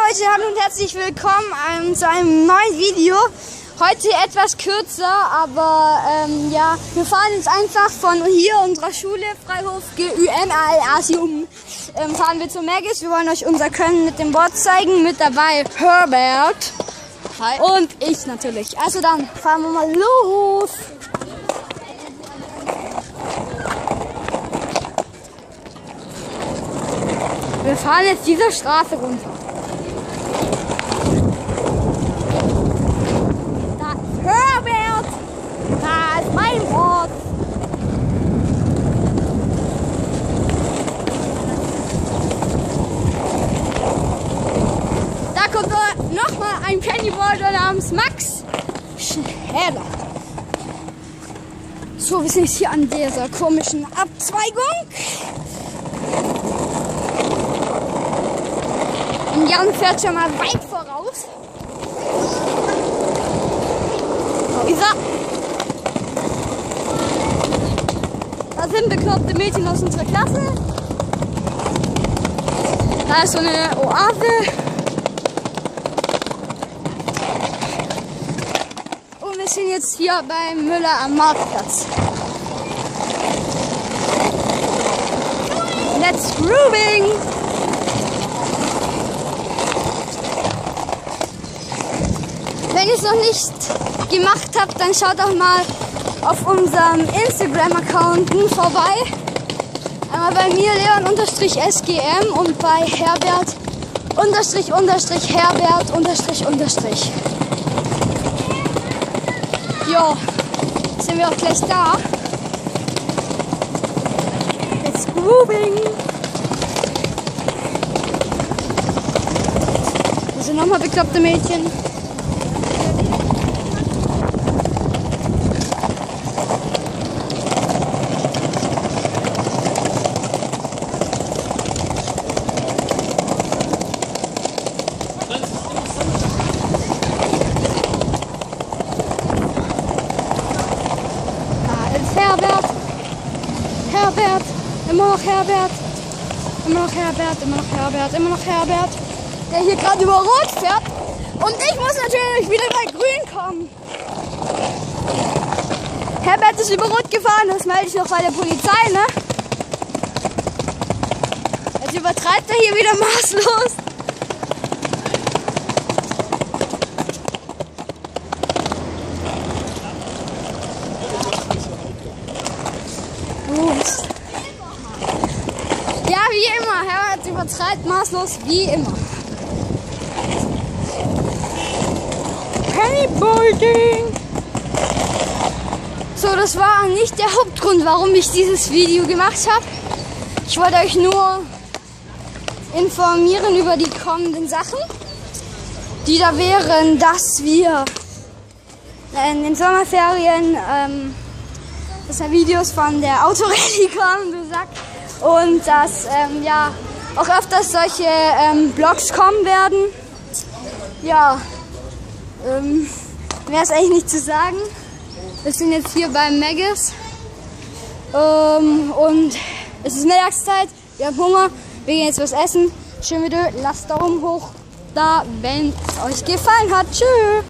Leute, hallo und herzlich willkommen zu einem neuen Video. Heute etwas kürzer, aber ja, wir fahren jetzt einfach von hier unserer Schule, Freihof GÜNAL-Asium, fahren wir zu Maggis. Wir wollen euch unser Können mit dem Board zeigen. Mit dabei Herbert. Hi. Und ich natürlich. Also dann fahren wir mal los. Wir fahren jetzt diese Straße runter. Da ist Herbert. Da ist mein Ort. Da kommt nochmal ein Pennyboarder namens Max Schneller. So, wir sind jetzt hier an dieser komischen Abzweigung. Und Jan fährt schon mal weit voraus. Da sind bekloppte Mädchen aus unserer Klasse. Da ist so eine Oase. Und wir sind jetzt hier bei Müller am Marktplatz. Let's grooving! Wenn ihr es noch nicht gemacht habt, dann schaut doch mal auf unserem Instagram-Account vorbei. Einmal bei mir Leon_SGM und bei Herbert _Herbert_. Jo, sind wir auch gleich da. Let's grooving. Hier sind nochmal bekloppte Mädchen. Herbert, immer noch Herbert, der hier gerade über Rot fährt. Und ich muss natürlich wieder bei Grün kommen. Herbert ist über Rot gefahren, das melde ich noch bei der Polizei, ne? Jetzt übertreibt er hier wieder maßlos. Ja, wie immer. Herbert übertreibt maßlos, wie immer. Pennyboarding. So, das war nicht der Hauptgrund, warum ich dieses Video gemacht habe. Ich wollte euch nur informieren über die kommenden Sachen, die da wären, dass wir in den Sommerferien dass da Videos von der Autorallye kommen, du Sack. Und dass ja auch öfters solche Vlogs kommen werden. Ja, mehr ist eigentlich nicht zu sagen. Wir sind jetzt hier beim Maggis und es ist Mittagszeit, wir haben Hunger, wir gehen jetzt was essen. Schön Video, lasst Daumen hoch da, wenn es euch gefallen hat. Tschüss!